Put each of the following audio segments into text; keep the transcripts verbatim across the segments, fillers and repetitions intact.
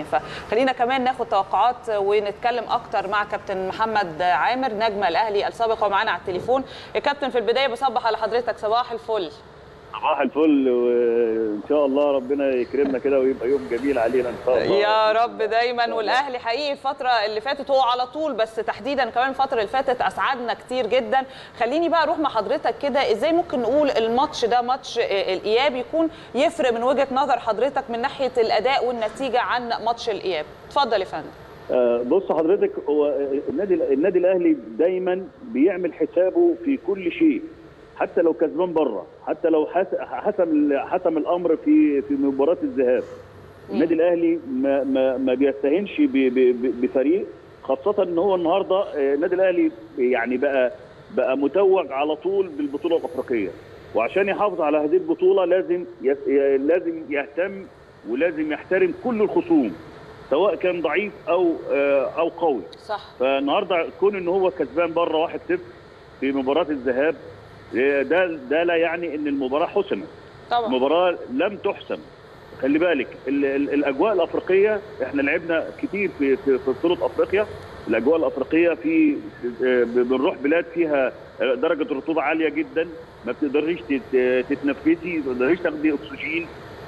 فخلينا كمان ناخد توقعات ونتكلم اكتر مع كابتن محمد عامر نجم الاهلي السابق ومعانا على التليفون. يا كابتن في البدايه بصبح على حضرتك، صباح الفل. صباح الفل، وان شاء الله ربنا يكرمنا كده ويبقى يوم جميل علينا ان شاء الله يا رب دايما. والاهلي حقيقي الفتره اللي فاتت هو على طول، بس تحديدا كمان الفتره اللي فاتت اسعدنا كتير جدا. خليني بقى اروح مع حضرتك كده، ازاي ممكن نقول الماتش ده ماتش الاياب يكون يفرق من وجهه نظر حضرتك من ناحيه الاداء والنتيجه عن ماتش الاياب؟ اتفضل يا فندم. آه بص حضرتك، هو النادي النادي الاهلي دايما بيعمل حسابه في كل شيء، حتى لو كسبان بره، حتى لو حسم حسم الامر في في مباراه الذهاب. النادي الاهلي ما ما ما بيستهينش بفريق، خاصه ان هو النهارده النادي الاهلي يعني بقى بقى متوج على طول بالبطوله الافريقيه، وعشان يحافظ على هذه البطوله لازم لازم يهتم ولازم يحترم كل الخصوم، سواء كان ضعيف او او قوي. صح. فالنهارده كون ان هو كسبان بره واحد صفر في مباراه الذهاب، ده ده لا يعني ان المباراه حسمت. طبعا المباراه لم تحسم. خلي بالك ال ال الاجواء الافريقيه، احنا لعبنا كتير في في, في بطوله افريقيا. الاجواء الافريقيه في بنروح بلاد فيها درجه رطوبه عاليه جدا، ما بتقدريش تتنفسي، ما بتقدريش تاخدي اكسجين.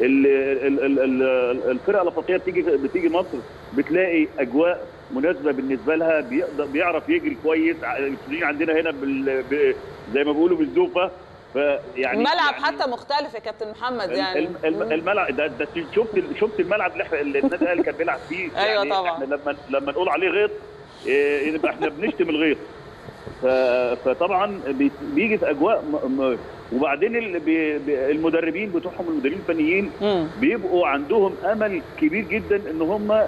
الفرقه الافريقيه بتيجي بتيجي مصر بتلاقي اجواء مناسبه بالنسبه لها، بيقدر بيعرف يجري كويس. الاكسجين عندنا هنا بال زي ما بيقولوا بالزوفه. فيعني الملعب يعني حتى مختلف يا كابتن محمد. يعني الملعب ده, ده شفت شفت الملعب اللي النادي الاهلي كان بيلعب فيه. ايوه يعني طبعا. احنا لما لما نقول عليه غيط يبقى احنا بنشتم الغيط. فطبعا بيجي في اجواء م... وبعدين المدربين بتوعهم المدربين الفنيين بيبقوا عندهم امل كبير جدا ان هم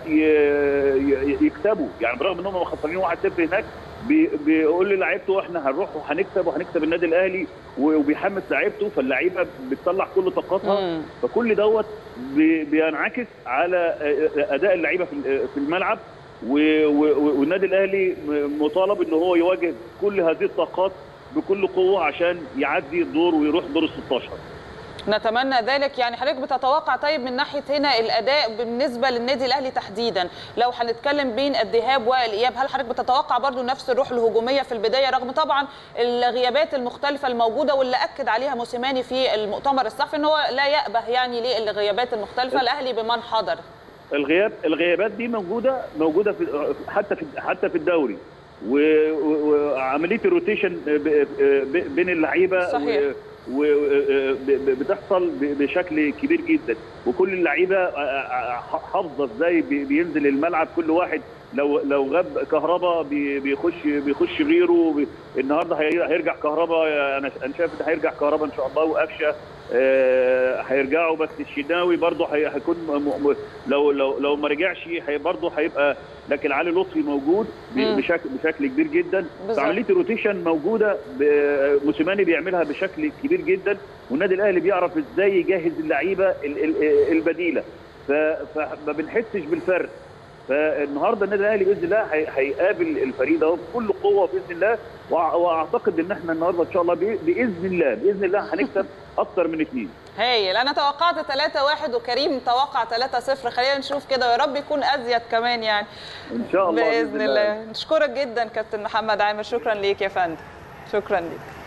يكسبوا، يعني برغم ان هم خسرانين واحد صفر هناك بيقول للاعيبته احنا هنروح وهنكسب وهنكسب النادي الاهلي، وبيحمس لاعيبته، فاللعيبه بتطلع كل طاقتها. فكل دوت بينعكس على اداء اللعيبه في الملعب، والنادي الاهلي مطالب ان هو يواجه كل هذه الطاقات بكل قوه عشان يعدي الدور ويروح دور ال ستاشر. نتمنى ذلك. يعني حضرتك بتتوقع طيب من ناحيه هنا الاداء بالنسبه للنادي الاهلي تحديدا، لو هنتكلم بين الذهاب والاياب، هل حضرتك بتتوقع برضو نفس الروح الهجوميه في البدايه رغم طبعا الغيابات المختلفه الموجوده واللي اكد عليها موسيماني في المؤتمر الصحفي ان هو لا يأبه يعني للغيابات المختلفه، الاهلي بمن حضر؟ الغياب الغيابات دي موجوده موجوده في حتى في حتى في الدوري، وعمليه الروتيشن بين اللعيبه صحيح. وبتحصل بشكل كبير جدا، وكل اللعيبه حافظه ازاي بينزل الملعب. كل واحد لو لو غاب كهربا بيخش بيخش غيره. النهارده هيرجع كهربا، انا انا شايف ان هيرجع كهربا ان شاء الله، وقفشه هيرجعوا، بس الشناوي برضه هيكون لو لو لو ما رجعش برضه هيبقى، لكن علي لطفي موجود بشكل بشكل كبير جدا. فعمليه الروتيشن موجوده، موسيماني بيعملها بشكل كبير جدا، والنادي الاهلي بيعرف ازاي يجهز اللعيبه البديله، فما بنحسش بالفرق. فالنهارده النادي الاهلي باذن الله هيقابل الفريق ده بكل قوه باذن الله، واعتقد ان احنا النهارده ان شاء الله باذن الله باذن الله هنكسب اكتر من اثنين. هايل. انا توقعت ثلاثة واحد وكريم توقع ثلاثة صفر، خلينا نشوف كده ويا رب يكون ازيد كمان يعني ان شاء الله باذن الله. نشكرك جدا كابتن محمد عامر، شكرا ليك يا فندم. شكرا ليك.